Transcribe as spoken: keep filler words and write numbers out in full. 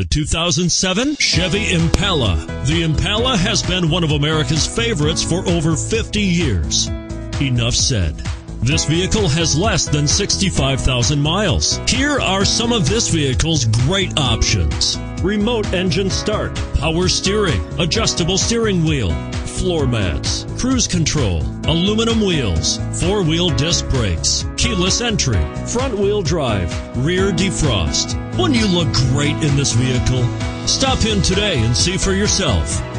The two thousand seven Chevy Impala. The Impala has been one of America's favorites for over fifty years. Enough said. This vehicle has less than sixty-five thousand miles. Here are some of this vehicle's great options: remote engine start, power steering, adjustable steering wheel, floor mats, cruise control, aluminum wheels, four-wheel disc brakes, keyless entry, front-wheel drive, rear defrost. Wouldn't you look great in this vehicle? Stop in today and see for yourself.